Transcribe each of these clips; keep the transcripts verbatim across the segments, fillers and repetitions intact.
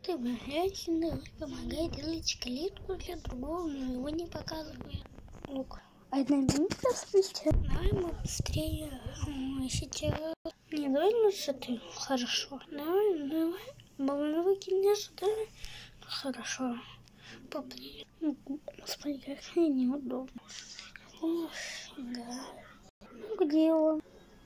ты блядь, помогай делать клетку для другого, но его не показывает. Ок. Одна минута спустя. Давай мы быстрее. Сейчас. Не, давай лучше ты. Хорошо. Давай, давай. Волновики не ожидали. Хорошо. Попри. Господи, как мне неудобно. Ох, да. Ну, где он?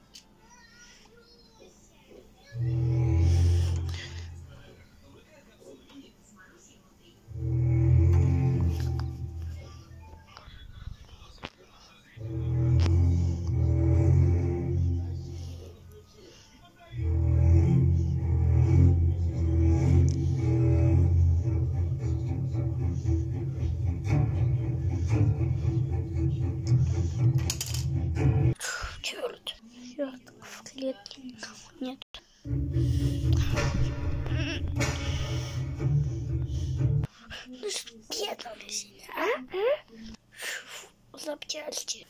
Черт, черт, в клетке никого нет. Ну что там все, а? а? Запчасти.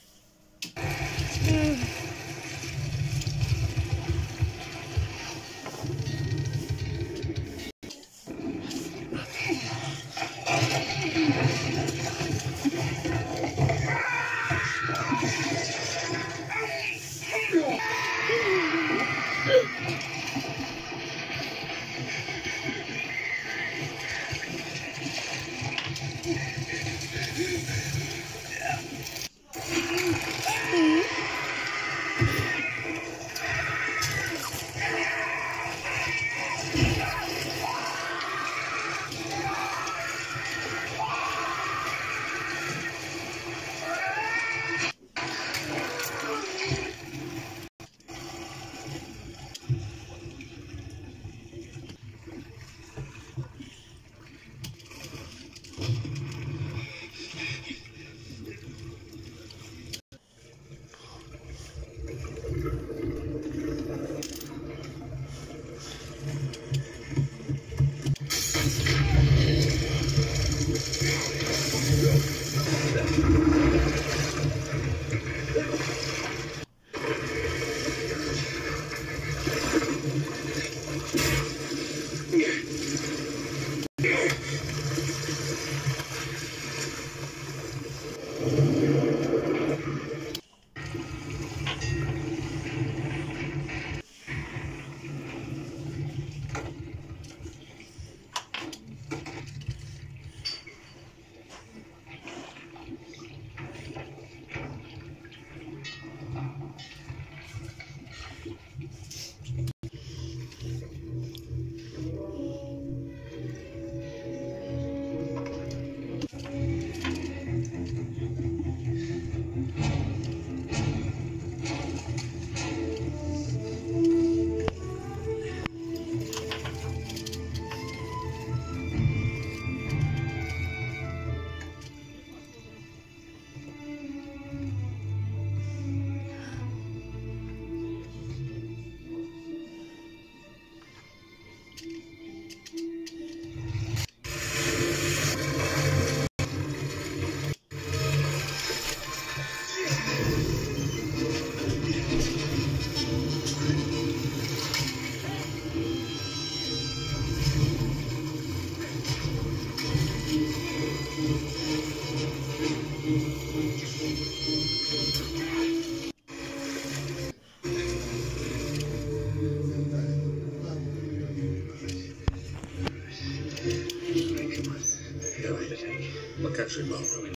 Покажи, мама.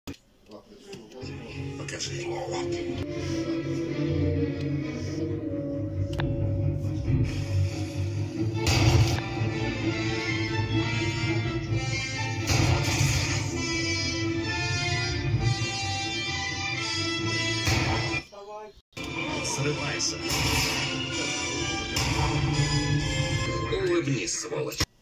Покажи. Срывайся. Улыбнись, сволочь.